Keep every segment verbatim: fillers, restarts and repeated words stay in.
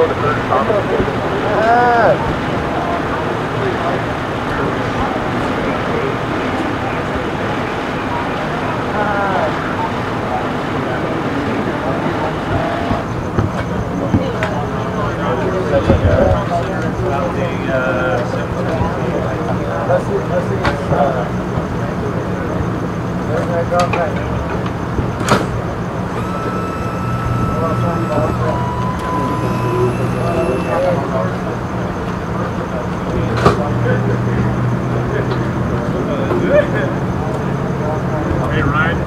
Hey, Ryan.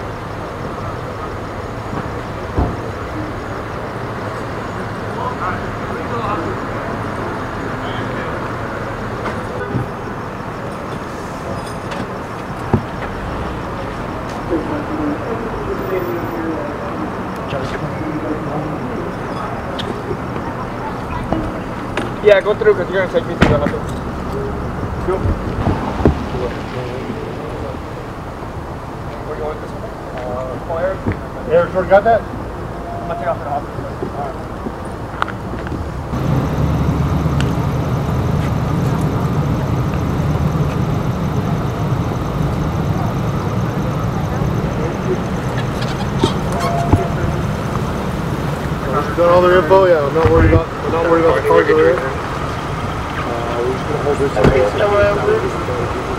Yeah, go through because you're going to take me through the hunter. Cool. Where do you want this one? Uh, call Eric. Eric, sure got that? I'm going to take off for the hospital. All right. Got all their info? Yeah, I'm not worried about, I'm not worried about the cars over there. Uh, we're just going to hold this in case.